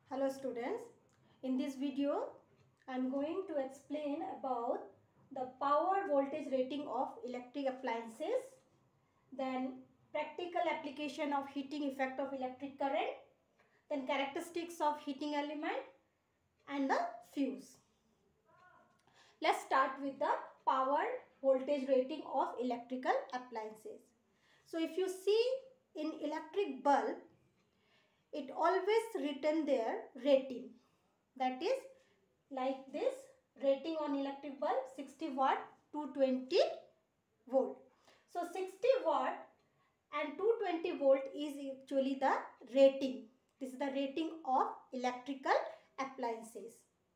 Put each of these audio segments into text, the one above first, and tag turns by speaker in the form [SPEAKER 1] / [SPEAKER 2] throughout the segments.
[SPEAKER 1] Hello students, in this video I am going to explain about the power voltage rating of electric appliances, then practical application of heating effect of electric current, then characteristics of heating element and the fuse. Let's start with the power voltage rating of electrical appliances. So if you see in electric bulb, it always written their rating, that is like this. Rating on electric bulb 60 watt 220 volt. So 60 watt and 220 volt is actually the rating. This is the rating of electrical appliances.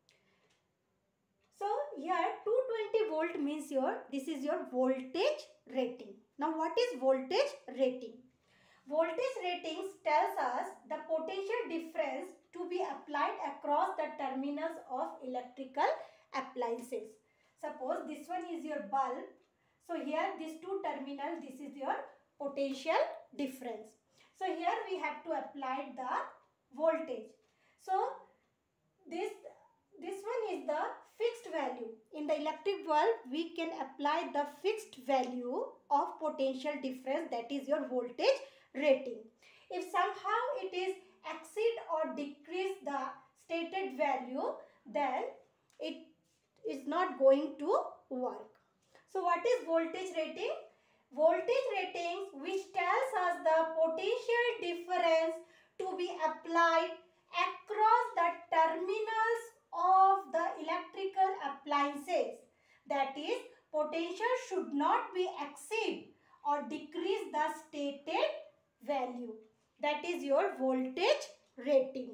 [SPEAKER 1] So here 220 volt means this is your voltage rating. Now what is voltage rating? Voltage ratings tells us the potential difference to be applied across the terminals of electrical appliances. Suppose this one is your bulb. So here these two terminals, this is your potential difference. So here we have to apply the voltage. So this one is the fixed value. In the electric bulb, we can apply the fixed value of potential difference, that is your voltage rating. If somehow it is exceed or decrease the stated value, then it is not going to work. So what is voltage rating? Voltage ratings which tells us the potential difference to be applied across the terminals of the electrical appliances. That is, potential should not be exceed or decrease the stated value. That is your voltage rating.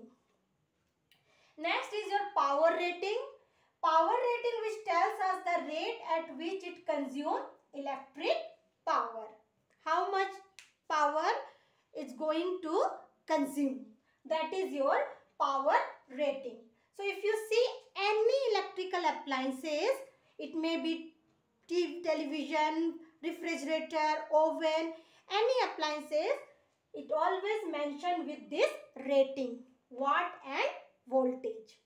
[SPEAKER 1] Next is your power rating. Power rating which tells us the rate at which it consumes electric power. How much power it's going to consume. That is your power rating. So if you see any electrical appliances, it may be TV, television, refrigerator, oven, any appliances, it always mentioned with this rating, watt and voltage.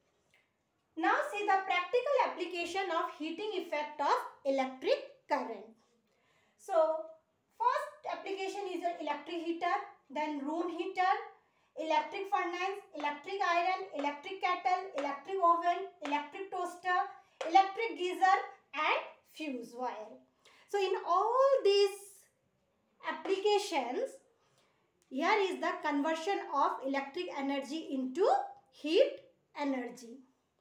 [SPEAKER 1] Now see the practical application of heating effect of electric current. So first application is your electric heater, then room heater, electric furnace, electric iron, electric kettle, electric oven, electric toaster, electric geyser and fuse wire. So in all these applications, here is the conversion of electric energy into heat energy.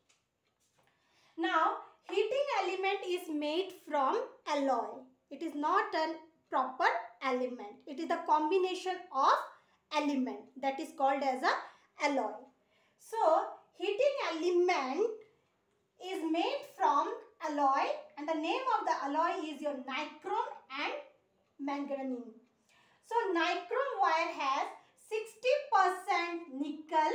[SPEAKER 1] Now heating element is made from alloy. It is not a proper element. It is the combination of element that is called as a alloy. So heating element is made from alloy and the name of the alloy is your nichrome and manganese. So nichrome wire has 60% nickel,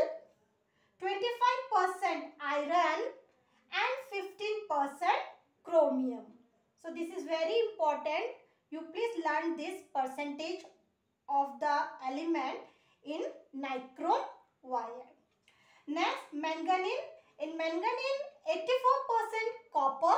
[SPEAKER 1] 25% iron and 15% chromium. So this is very important. You please learn this percentage of the element in nichrome wire. Next, manganese. In manganese, 84% copper,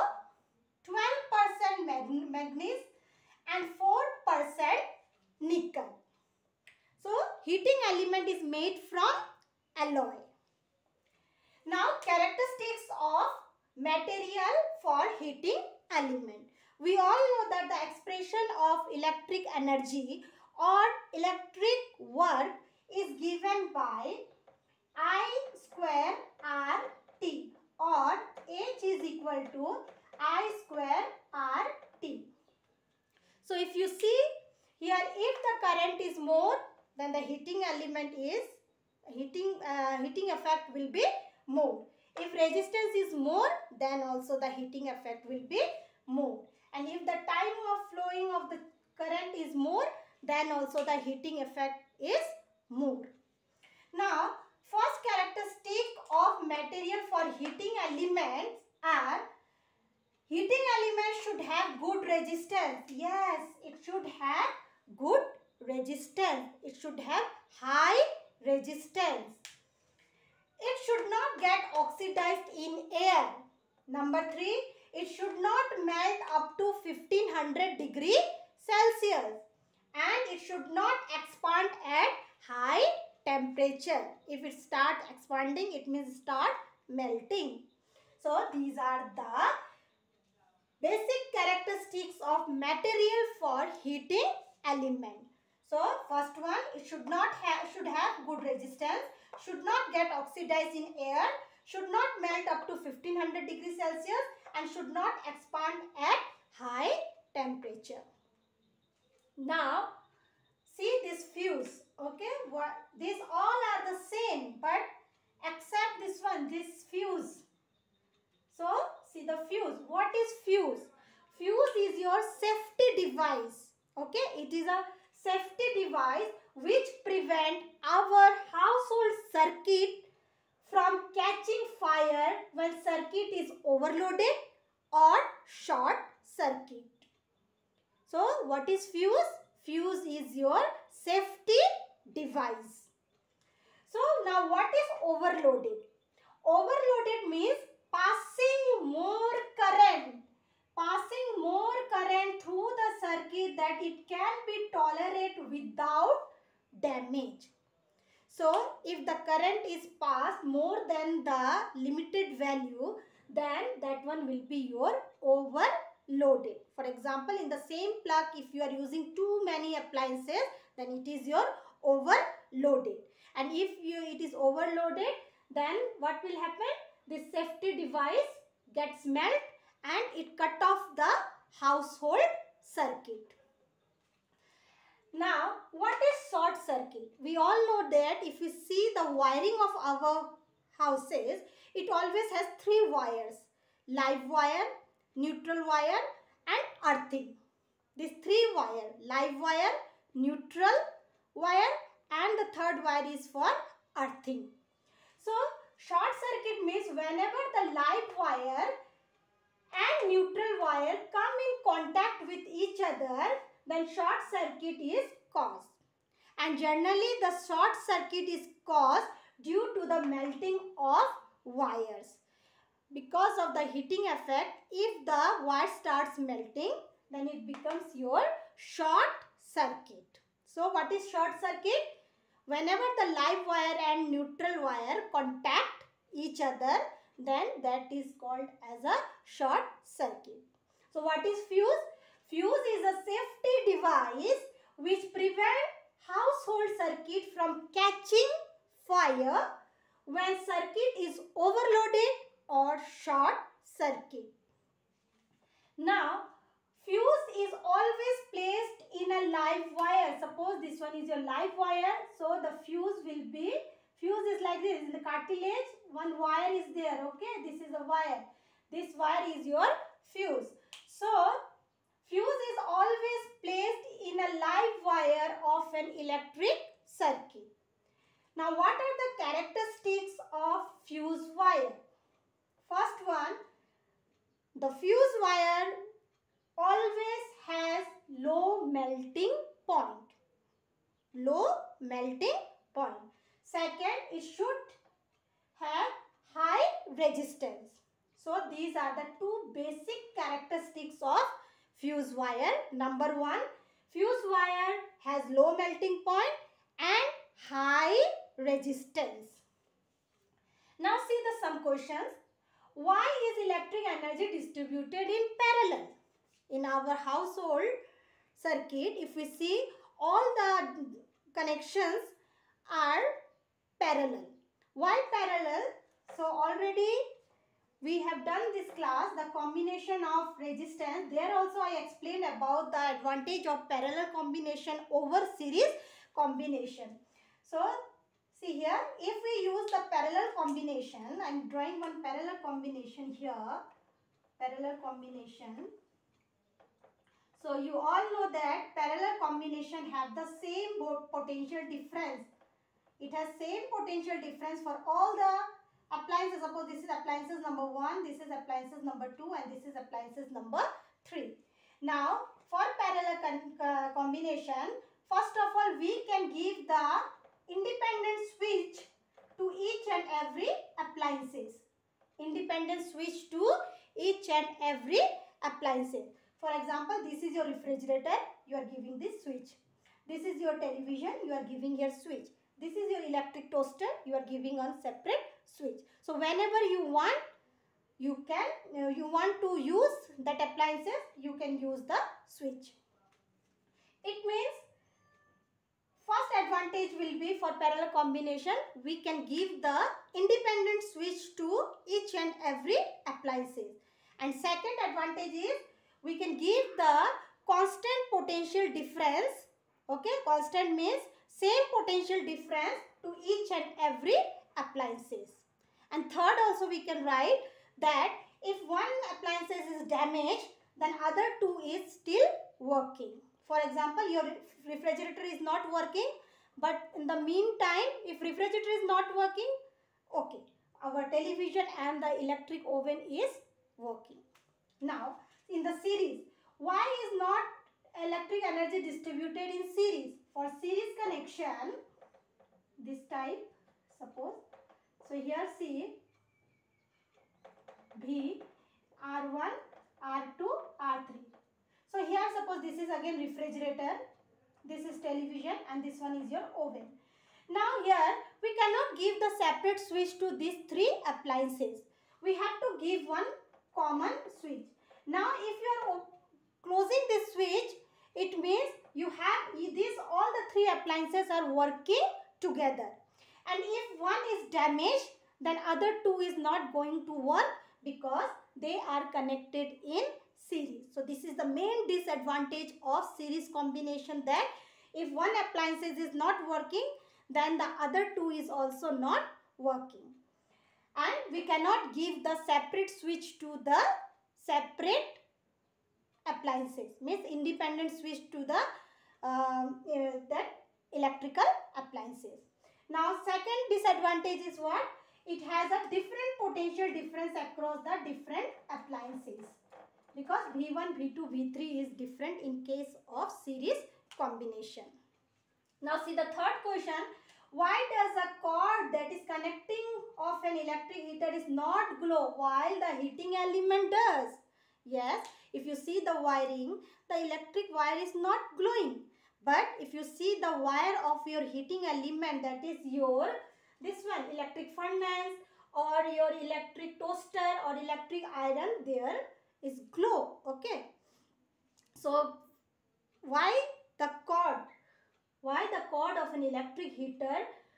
[SPEAKER 1] 12% manganese and 4% nickel. So heating element is made from alloy. Now characteristics of material for heating element. We all know that the expression of electric energy or electric work is given by I square RT, or H is equal to I square RT. So if you see here, if the current is more, then the heating element is heating effect will be more. If resistance is more, then also the heating effect will be more. And if the time of flowing of the current is more, then also the heating effect is more. Now, first characteristic of material for heating elements are heating element should have good resistance. Yes, it should have good resistance. It should have high resistance. get oxidized in air. Number 3, it should not melt up to 1500 degree Celsius. And it should not expand at high temperature. If it start expanding, it means start melting. So these are the basic characteristics of material for heating element. So first one, it should have good resistance, should not get oxidized in air, should not melt up to 1500 degrees Celsius, and should not expand at high temperature. Now see this fuse. Okay, these all are the same, but except this one, this fuse. So see the fuse. What is fuse? Fuse is your safety device. Okay, it is a safety device which prevent our household circuit from catching fire when circuit is overloaded or short circuit. So what is fuse? Fuse is your safety device. So now what is overloaded? Overloaded means passing more current through the circuit that it can be tolerated without damage. So if the current is passed more than the limited value, then that one will be your overloaded. For example, in the same plug, if you are using too many appliances, then it is your overloaded. And if it is overloaded, then what will happen? This safety device gets melt and it cut off the household circuit. Now, what is short circuit? We all know that if you see the wiring of our houses, it always has 3 wires: live wire, neutral wire and earthing. These 3 wire, live wire, neutral wire and the third wire is for earthing. So short circuit means whenever the live wire and neutral wire come in contact with each other, then short circuit is caused. And generally the short circuit is caused due to the melting of wires. Because of the heating effect, if the wire starts melting, then it becomes your short circuit. So what is short circuit? Whenever the live wire and neutral wire contact each other, then that is called as a short circuit. So what is fuse? Fuse is a safety device which prevents household circuit from catching fire when circuit is overloaded or short circuit. Now, fuse is always placed in a live wire. Suppose this one is your live wire. So the fuse is like this. In the cartilage, one wire is there. Okay, this is a wire. This wire is your fuse. So fuse is always placed in a live wire of an electric circuit. Now what are the characteristics of fuse wire? First one, the fuse wire always has low melting point. Low melting point. Second, it should have high resistance. So these are the 2 basic characteristics of fuse wire. Number 1, fuse wire has low melting point and high resistance. Now see some questions. Why is electric energy distributed in parallel? In our household circuit, if we see, all the connections are parallel. Why parallel? So already we have done this class, the combination of resistance. There also I explained about the advantage of parallel combination over series combination. So see here, if we use the parallel combination, I am drawing one parallel combination here. Parallel combination. So you all know that parallel combination have the same potential difference. It has same potential difference for all the appliances. Suppose this is appliances number 1, this is appliances number 2 and this is appliances number 3. Now for parallel combination, first of all we can give the independent switch to each and every appliance. appliances. Independent switch to each and every appliances. For example, this is your refrigerator, you are giving this switch. This is your television, you are giving here switch. This is your electric toaster, you are giving on separate switch. So whenever you want, you want to use that appliances, you can use the switch. It means first advantage will be for parallel combination, we can give the independent switch to each and every appliances. And second advantage is we can give the constant potential difference. Okay, constant means same potential difference to each and every appliances. And third also we can write that if one appliance is damaged, then other two is still working. For example, your refrigerator is not working, but in the meantime, if refrigerator is not working, okay, our television and the electric oven is working. Now, in the series, why is not electric energy distributed in series? For series connection, this type, suppose, so here see, V, R1, R2, R3. So here suppose this is again refrigerator, this is television and this one is your oven. Now here we cannot give the separate switch to these three appliances. We have to give one common switch. Now if you are closing this switch, it means you have these all the three appliances are working together. And if one is damaged, then other two is not going to work because they are connected in series. So this is the main disadvantage of series combination, that if one appliance is not working, then the other two is also not working. And we cannot give the separate switch to the separate appliances, means independent switch to the that electrical appliances. Now second disadvantage is what? It has a different potential difference across the different appliances, because V1, V2, V3 is different in case of series combination. Now see the third question. Why does a cord that is connecting of an electric heater is not glow while the heating element does? Yes, if you see the wiring, the electric wire is not glowing. But if you see the wire of your heating element, that is your this one electric furnace or your electric toaster or electric iron, there is glow. Okay, so why the cord of an electric heater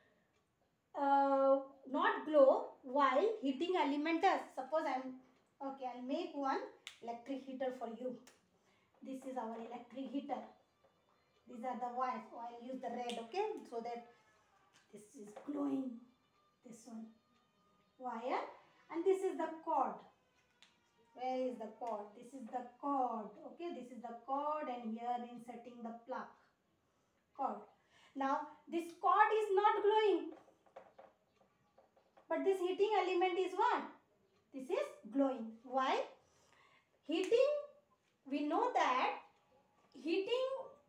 [SPEAKER 1] not glow while heating element does? Suppose I'll make one electric heater for you. This is our electric heater. These are the wires. So I'll use the red, okay, so that this is glowing. This one wire, and this is the cord. Where is the cord? This is the cord. Okay, this is the cord, and here inserting the plug cord. Now this cord is not glowing, but this heating element is what? This is glowing. Why? Heating, we know that heating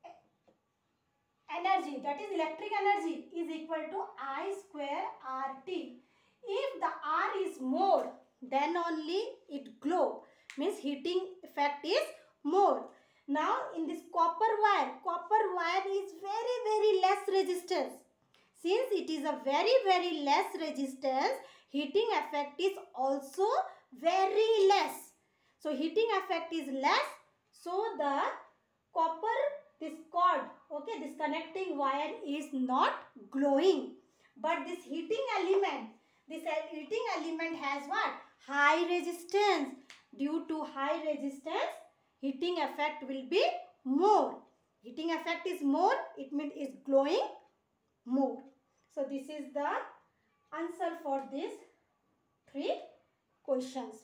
[SPEAKER 1] energy, that is electric energy, is equal to I square RT. If the R is more, then only it glow, means heating effect is more. Now in this copper wire is very less resistance. Since it is a very less resistance, heating effect is also very less. So heating effect is less, so the copper, this cord, okay, this connecting wire is not glowing. But this heating element has what? High resistance. Due to high resistance, heating effect will be more. Heating effect is more, it means it's glowing more. So this is the answer for these three questions.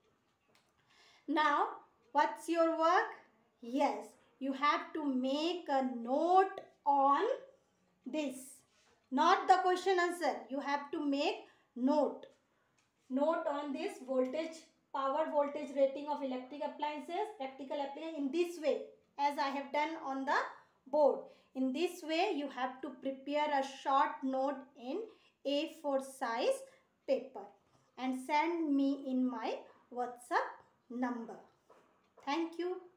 [SPEAKER 1] Now, what's your work? Yes, you have to make a note on this. Not the question answer. You have to make note on this power voltage rating of electric appliances, practical appliances, in this way, as I have done on the board. In this way, you have to prepare a short note in A4 size paper, and send me in my WhatsApp number. Thank you.